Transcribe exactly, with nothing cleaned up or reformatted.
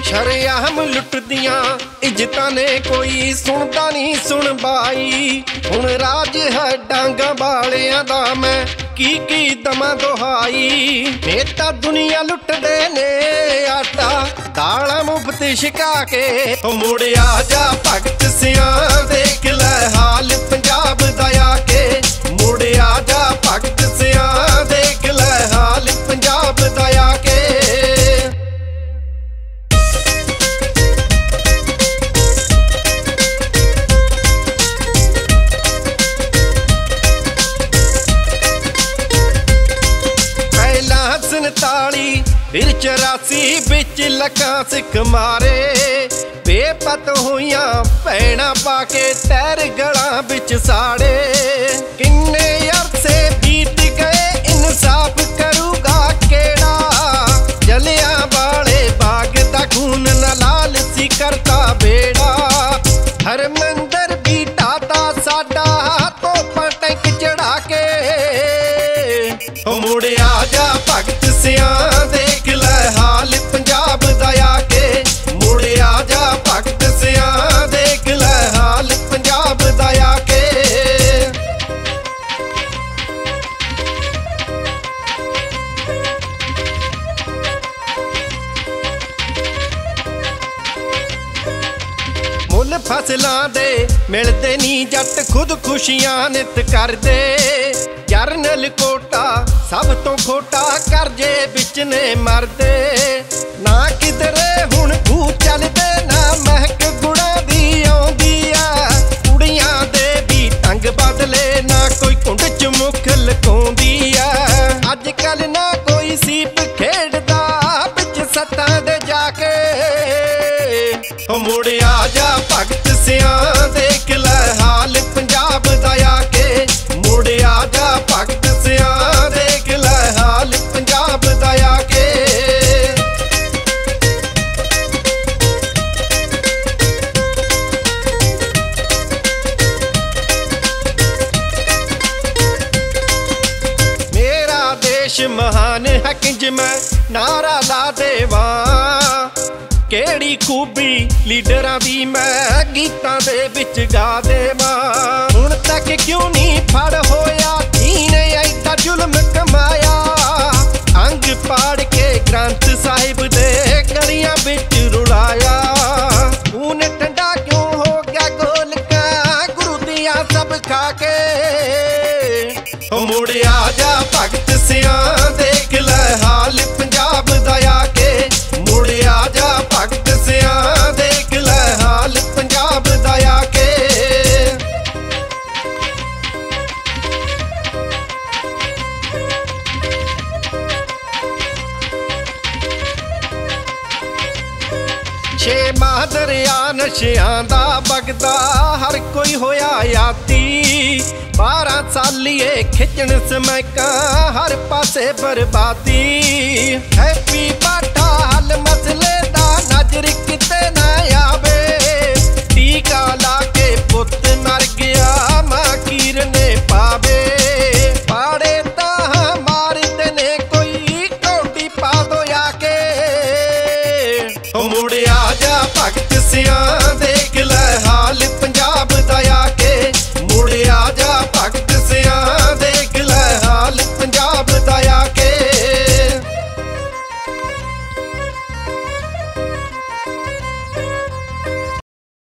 शरेआम लुटदियां इज्जतां ने कोई सुनदा नहीं सुन बाई। हुण राज है डांगा वालियां दा मैं की की दमा दोहाई। नेता दुनिया लुटदे ने आटा दाला मुफ्त छका के। मुड़ आ जा भगत सियां देख लै हाल पंजाब दा आके। मुड़ आ जा भगत सियां देख लै हाल पंजाब दा आके। संताली फिर चौरासी बिच लखां सिख मारे। बेपत होइयां भैणां पाके तैर गलां बिच साड़े। किन्ने अरसे बीत गए इंसाफ करूगा केड़ा। जलियां वाले बाग दा खून न लाल सी करता बेड़ा। हरमंदर भी टाटा साडा तोपां टैंक चढ़ा के। मुड़ आ जा भगत सियां देख लै हाल पंजाब दा आके। मुड़ आ जा भगत सियां देख लै हाल पंजाब दा आके। मुल फसलां दे मिलदे नी जट खुद खुशियां नित करदे। जरनल कोटा सब तो खोटा करजे बिच ने मरदे। ना किधरे हुण खूह चलदे ना महक गुड़ा दी आउंदी आ। कुड़ियां दे भी ढंग बदले ना कोई कुंड च मुख लकाउंदी आ। अज कल ना कोई सीप खेडदा बिच सत्तां दे जाके। मुड़ आ जा भगत सियां देख लै हाल पंजाब दा आके। मुड़ आ जा भगत सियां देख लै हाल पंजाब दा आके। मेरा देश महान है किंज मैं नारा ला देवां। केड़ी खूबी लीडरां दी मैं गीतां दे विच गा देवां। हुण तक क्यों नहीं फड़ होया ने ऐसा जुल्म कमाया। अंग पाड़ के ग्रंथ साहिब दे गलियां बिच रुलाया। खून ठंडा क्यों हो गया गोलका गुरु दियां सब खा के। मुड़ आ जा भगत सियां देख लै हाल पंजाब दा आके। मुड़ आ जा भगत सियां देख लै हाल पंजाब दा आके। छे माह दरिया नशियां दा बगदा हर कोई होया याती। बारह सालिए खिचण समैका हर पासे बर्बादी। हैप्पी बाटा हल मसले दा नजर किते ना आवे। टीका ला के पुत